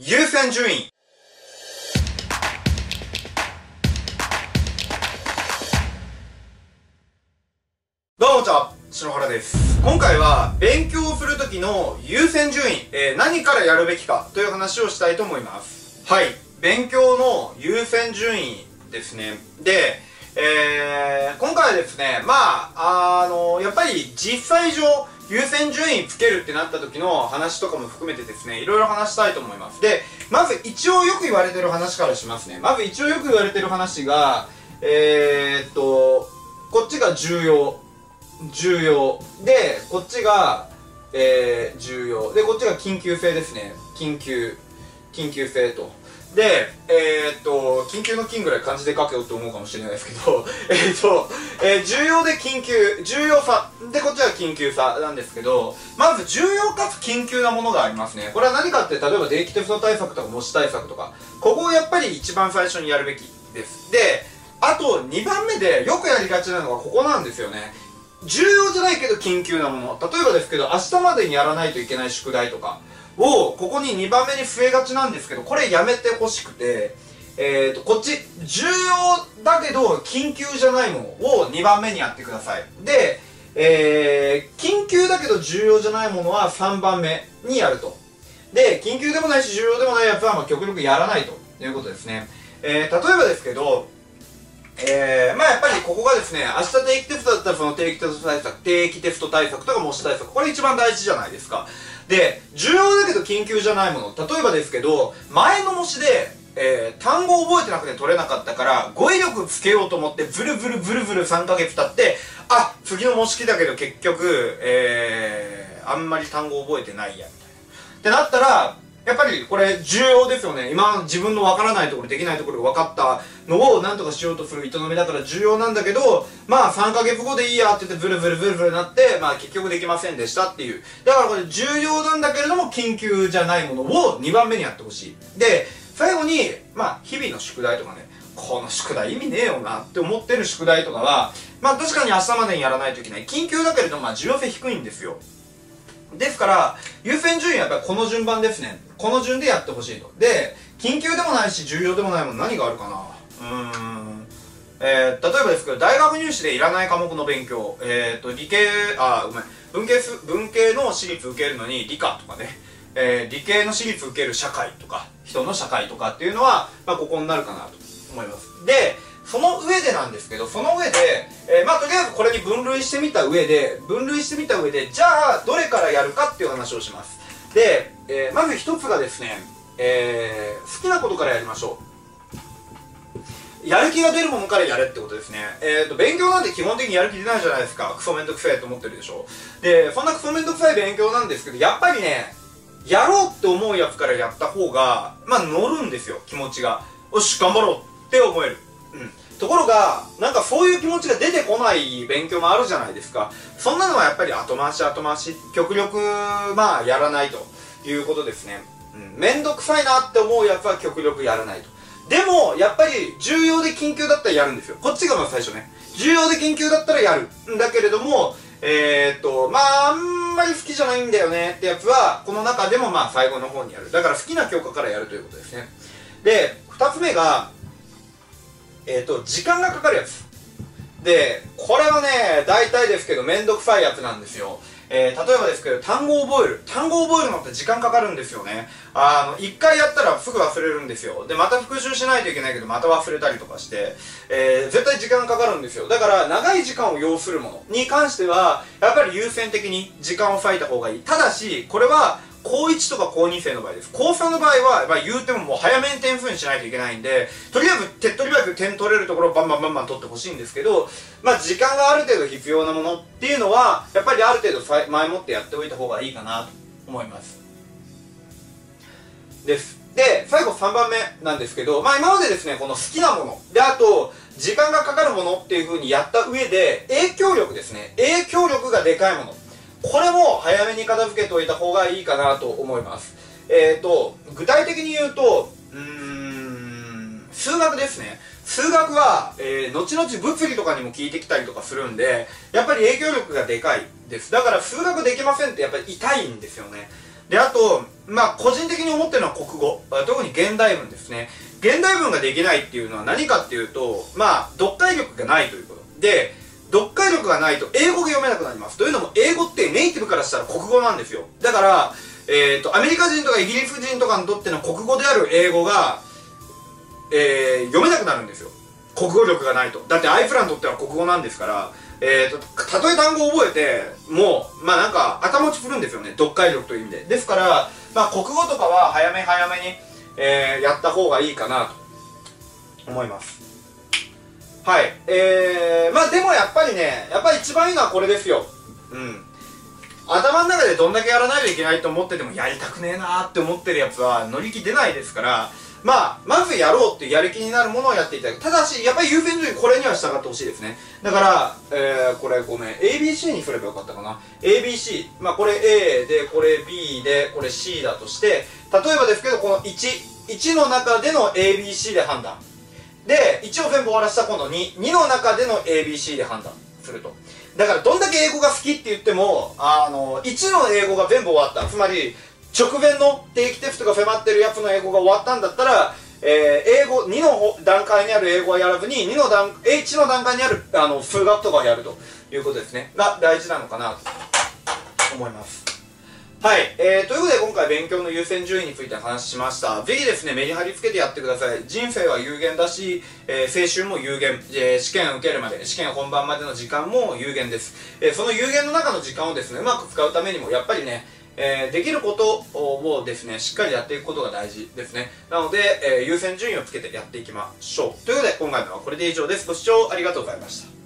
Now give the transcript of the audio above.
優先順位。どうもこんにちは、篠原です。今回は勉強するときの優先順位、何からやるべきかという話をしたいと思います。はい、勉強の優先順位ですね。で、今回はですね、やっぱり実際上優先順位つけるってなった時の話とかも含めてですね、いろいろ話したいと思います。で、まず一応よく言われてる話からしますね。まず一応よく言われてる話が、こっちが重要で、こっちが、重要で、こっちが緊急性ですね。緊急性と。で、緊急の緊ぐらい漢字で書けよって思うかもしれないですけど、重要で緊急、重要さ。で、こっちは緊急さなんですけど、まず重要かつ緊急なものがありますね。これは何かって、例えば定期テスト対策とか模試対策とか、ここをやっぱり一番最初にやるべきです。で、あと2番目でよくやりがちなのがここなんですよね。重要じゃないけど緊急なもの。例えばですけど、明日までにやらないといけない宿題とかを、ここに2番目に増えがちなんですけど、これやめてほしくて、こっち、重要だけど緊急じゃないものを2番目にやってください。で、緊急だけど重要じゃないものは3番目にやると。で、緊急でもないし重要でもないやつは極力やらないということですね。例えばですけど、やっぱりここがですね、明日定期テストだったらその定期テスト対策とか模試対策、これ一番大事じゃないですか。で、重要だけど緊急じゃないもの、例えばですけど、前の模試で、単語を覚えてなくて取れなかったから、語彙力つけようと思ってブルブル3ヶ月経って、あ、次の模試だけど結局、あんまり単語覚えてないや、みたいな。ってなったら、やっぱりこれ重要ですよね。今自分のわからないところ、できないところが分かったのを何とかしようとする営みだから重要なんだけど、3ヶ月後でいいやって言ってブルブルなって、結局できませんでしたっていう。だからこれ重要なんだけれども緊急じゃないものを2番目にやってほしい。で、最後に、日々の宿題とかね、この宿題意味ねえよなって思ってる宿題とかは、確かに明日までにやらないといけない。緊急だけれど重要性低いんですよ。ですから、優先順位はやっぱりこの順番ですね。この順でやってほしいと。で、緊急でもないし、重要でもないもの何があるかな。例えばですけど、大学入試でいらない科目の勉強。文系の私立受けるのに理科とかね。理系の私立受ける社会とか、人の社会とかっていうのは、ここになるかなと思います。で、その上でなんですけど、その上で、とりあえずこれに分類してみた上で、じゃあ、どれからやるかっていう話をします。で、まず一つがですね、好きなことからやりましょう。やる気が出るものからやれってことですね。勉強なんて基本的にやる気出ないじゃないですか。クソめんどくせえと思ってるでしょ。で、そんなクソめんどくさい勉強なんですけど、やっぱりね、やろうって思うやつからやった方が、乗るんですよ、気持ちが。よし、頑張ろうって思える。ところが、そういう気持ちが出てこない勉強もあるじゃないですか。そんなのはやっぱり後回し、極力、やらないということですね。めんどくさいなって思うやつは極力やらないと。でも、やっぱり重要で緊急だったらやるんですよ。こっちが最初ね。重要で緊急だったらやる。んだけれども、あんまり好きじゃないんだよねってやつは、この中でも最後の方にやる。だから好きな教科からやるということですね。で、二つ目が、時間がかかるやつ。で、これはね、大体ですけど、めんどくさいやつなんですよ。例えばですけど、単語を覚えるのって時間かかるんですよね。一回やったらすぐ忘れるんですよ。で、また復習しないといけないけど、また忘れたりとかして、絶対時間かかるんですよ。だから、長い時間を要するものに関しては、やっぱり優先的に時間を割いた方がいい。ただし、これは、高1とか高2生の場合です。高3の場合は、言うてももう早めに点数にしないといけないんで、とりあえず手っ取り早く点取れるところをバンバン取ってほしいんですけど、時間がある程度必要なものっていうのは、やっぱりある程度前もってやっておいた方がいいかなと思います。です。で、最後3番目なんですけど、今までですね、この好きなもの、で、あと、時間がかかるものっていう風にやった上で、影響力ですね。影響力がでかいもの。これも早めに片付けておいた方がいいかなと思います。具体的に言うと、数学ですね。数学は、後々物理とかにも効いてきたりとかするんで、やっぱり影響力がでかいです。だから数学できませんってやっぱり痛いんですよね。 で、あと、まあ、個人的に思ってるのは国語。特に現代文ですね。現代文ができないっていうのは何かっていうと、まあ、読解力がないということ。で、読解力がないと英語が読めなくなります。というのも、英語ってネイティブからしたら国語なんですよ。だから、アメリカ人とかイギリス人とかにとっての国語である英語が、読めなくなるんですよ。国語力がないと。だってアイプラにとっては国語なんですから、たとえ単語を覚えて、もう、まあなんか、頭打ち振るんですよね。読解力という意味で。ですから、まあ国語とかは早め早めに、やった方がいいかなと思います。はい。まあでもやっぱりね、やっぱり一番いいのはこれですよ。うん。頭の中でどんだけやらないといけないと思っててもやりたくねえなーって思ってるやつは乗り気出ないですから、まあ、まずやろうっていうやる気になるものをやっていただく。ただし、やっぱり優先順位これには従ってほしいですね。だから、これごめん、ABC にすればよかったかな。ABC。まあこれ A で、これ B で、これ C だとして、例えばですけど、この1の中での ABC で判断。で、1を全部終わらせた今度2の中での ABC で判断すると。だからどんだけ英語が好きって言っても、1の英語が全部終わった。つまり、直前の定期テストが迫ってるやつの英語が終わったんだったら、英語、2の段階にある英語はやらずに、1の段階にある、数学とかをやるということですね。が大事なのかなと思います。はい。ということで今回勉強の優先順位について話しました。ぜひですね、メリハリつけてやってください。人生は有限だし、青春も有限。試験を受けるまで、試験本番までの時間も有限です。その有限の中の時間をですね、うまく使うためにも、やっぱりね、できることをですね、しっかりやっていくことが大事ですね。なので、優先順位をつけてやっていきましょう。ということで、今回のはこれで以上です。ご視聴ありがとうございました。